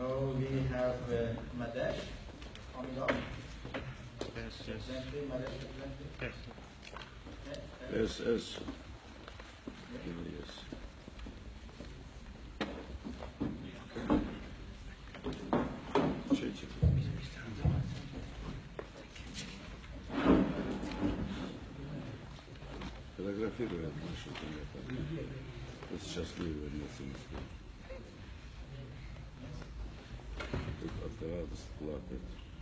Now we have Madesh coming up. Yes. Madesh, Yes. Yes. Yes. Фотографируют нашу телефон. Это счастливые лица. Тут от радости плакает.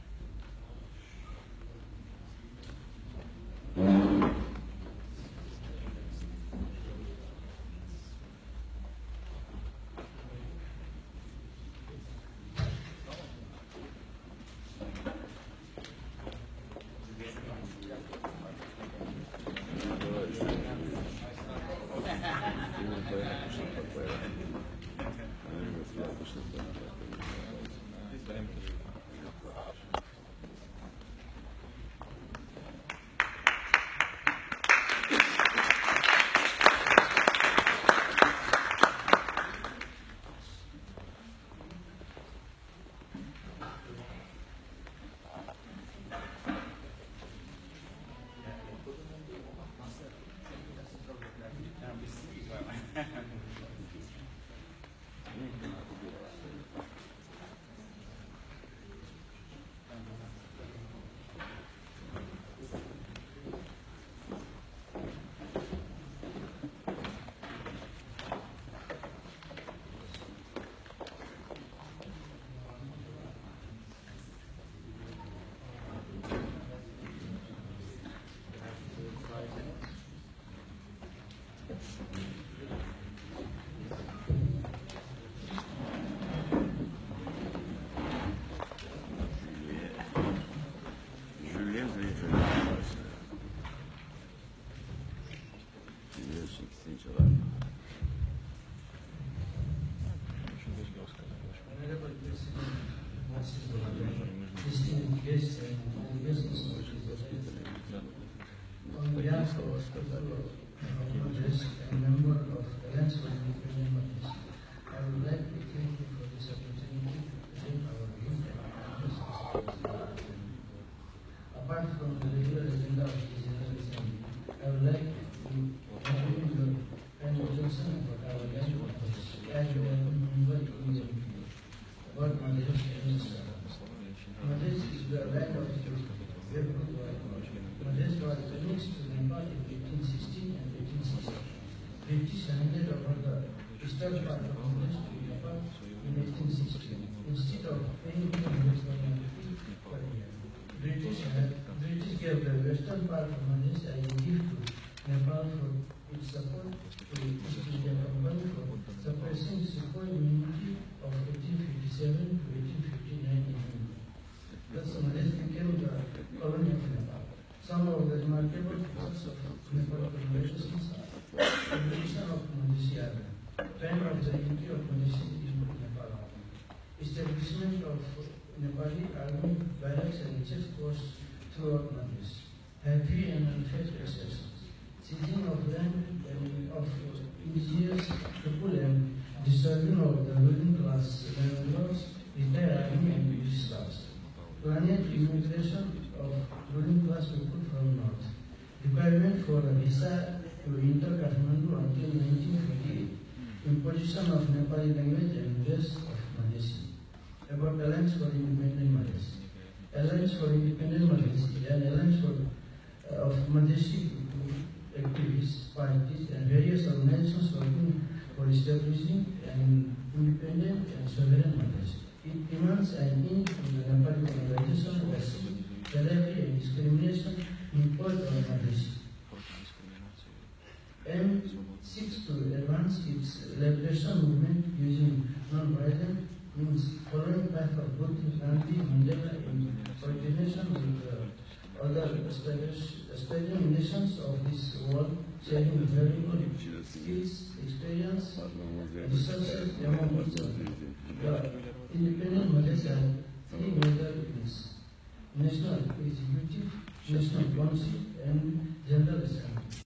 On behalf of a member of Alliance for Independent Markets, I would like to thank you for this opportunity to present our views and ideas. Apart from the regular agenda of the General Assembly, I would like to inform your kind attention about our land matters as we are member immediately about Madras and Madras is the land of the Madras was annexed to Nepal in 1816 and 1860. British handed over the eastern part of Madras to Nepal in 1860. Instead of paying $200 per year, British gave the western part of Madras as a gift to Nepal for its support to the East India Company for suppressing Sepoy immunity of 1857 to 1859 in India. Thus, Madras became the colony of Nepal. Some of the remarkable features of Nepal commemorations are the creation of Madhesi Army, time of the entry of Madhesi into Nepal Army, establishment of Nepali Army barracks and chess posts throughout Madras, free and unfair taxations, seizing of land and of indigenous people and disturbing of the ruling class landlords, retired army and British class. Planned immigration of ruling class people from north. Requirement for a visa to enter Kathmandu until 1948. Imposition of Nepali language and dress of Madhesi. About Alliance for Independent Madras. Alliance for Independent Madras is an alliance of Madhesi activists, parties, and various organizations working for establishing an independent and sovereign Madras. It demands an end to the Nepali colonization, racism, slavery, and discrimination imposed on Madras. And seeks to advance its liberation movement using non-violent means, following path of both Gandhi, Mandela, in coordination with other aspiring nations of this world, sharing valuable skills, experience, and resources among each other. The independent Madras have three major wings: National Executive, National Council, and General Assembly.